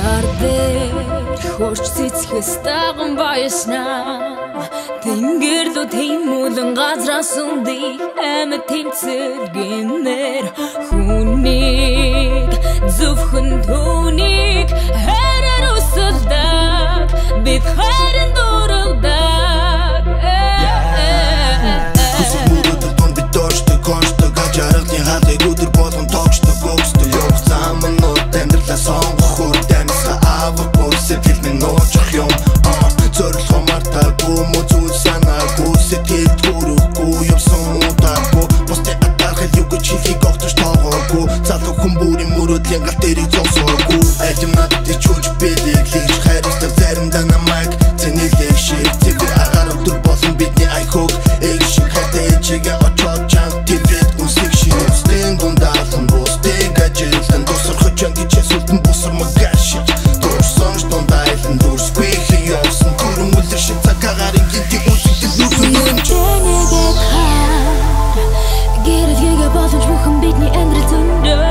Хурч цэцгэс даган баяснаа Тэнгэр лу тэмүүлэн газраас үндий Амьд тэмцэлгэнээр Хүнийг зөвхөн түүнийг Хайраар үсэлдэг Бид хайрын дуралдаг Хүсэл мөрөдөл тун бид дорчдог Кончдог ажаргалын халыг өдөр болгон тогчдог Өгсдөг явах замнууд амьдралаа сонгох үр дамисга авах Сэтгэл минь нуучих юм Зорилгоо мартаагүй муу зүйл санаагүй Сэтгэл төрөхгүй явсан удаагүй Бусдын атархал юу гэж хэлхийг огтож тоогоогүй Залуу хүн бүрийн мөрөдлийн галт дэрийг зогсоогүй Аль юм надад ичүүлж бэлэглэж Хайрустал заримдаа намайг зэнэлэх шиг Цэвэр агаар өдөр болон бидний айхог Эх шиг хайтай ээлжигээ очоод чанг Тэврээд үсэг шиг Бусдын гундаалан бусдыг ажилан Дусархаж ан гэж ясултан бусар магаш шиг Дурсанж дондайлан дурсгүй хияасан Түрэн үлэр шиг цагаагарын гинти үсэгдэл нүхэн Тэнэгэд хаар Гэрэлгээгээ боломж бүхэн бидний амьдрал зөндөө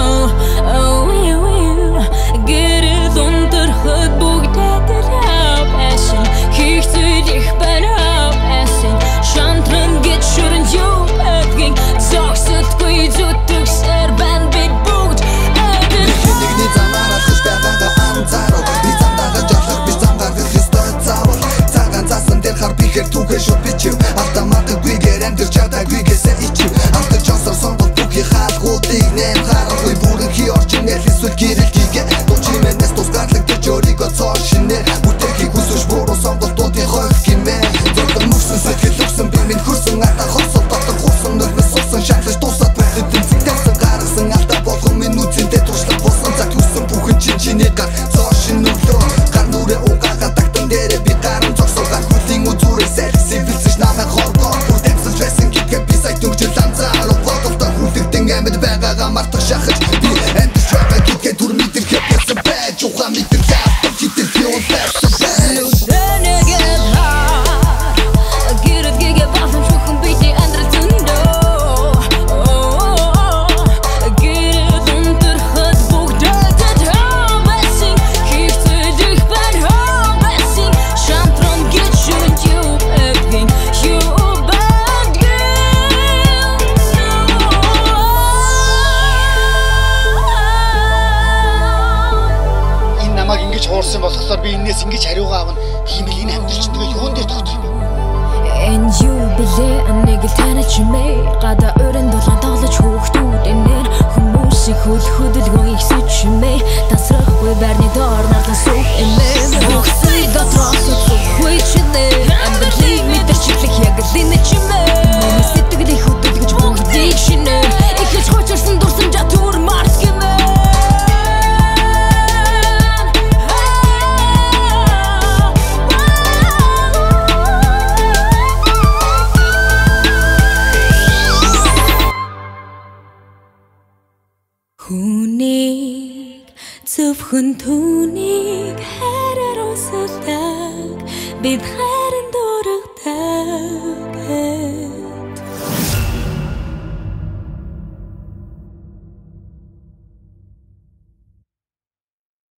Гэрэл унтархад бүгдээ хайсан Хийх зүйл их барав эсэн Шантран гэж шүрэн юу эдгэн Зогсодгүй зүтгсэр бан бид бүгд Нэгний замаар алхаж байгаагаа анзаарав Би замдаагаа жорлох биш зам гаргах ёстой заавал Цагаан цаасан дээр хар бихэр түүгээ шууд бичив Автоматгүйгээр амьдэрч чадаагүйгээсээ ичив Автаж жонсор сонголт бүхий хаалгуудыг нэм Харахгүй бүрэн хий орчинэл эсвэл гэрэлтийгээ Дучимэнээс тусгаарлагдаж өөрийгөө цоор шинээр Бүтээхийг хүсвэж буруу сонголтуудын хойх гимээ Зорлог мөрсөн сэтгэл өгсөн би минь хөрсөн Ата хосол дотор хурсан нөлмөс суусан Шаглаж дуусаад бүгд тэмцэг тавсан гаргасан Алдаа болгон минь үзэндээ туршлаг болсон Цаг хүссэн бүхэн чиний гар цоор шин өглөө Гар нүрээ угаагаа тагтан дээрээ би гаран зогсоогаар Хүлийн үзүүрээ сэлсэн бэлсэж намайг хоргоо Бүр дамсалж байсан гэдгээ би сая дүржил анзаарав Бодолтой хүлэгдэн амьд байгаагаа мартах шахаж Би амьдч байгаа гэдгээ түр мэдэрхээ болсон байж Ухаан мэдэрхээ автав хитэр би унтайсан байж Тэнэгэд хаар Гэрэлгээгээ боломж бүхэн бидний амьдрал зөндөө Гэрэл унтархад бүгдээ хайсан Хийх зүйл их барав эсэн Шантран гэж шүрэн юу эдгэн Юу Энэ намайг ингэж хуурсан болохоор би энээс ингэж хариугаа авна. Тийм л энэ амьдрал чинь тэгээ юун дээр тогтох юм бэ? And you believe нэг л танаа чимээ Гадаа өрөн дулаан тоглож хөөхтүүд энээр Хүмүүсийг хөдөлгөөн ихсэж чимээ Тасрахгүй байрны доор нардан сүх эмээ Бухсыг дотроос үсэхгүй чинээ Амьдралыг мэдэрчилэх яг л энэ чимээ Миний сэтгэлийг хөдөлгөж бүгдийг шинээр Ихэж хочирсан дурсамжаа түр марс гэмээ Хүнийг зөвхөн түүнийг хайраар үсэлдэг Бид хайрын дурагдаг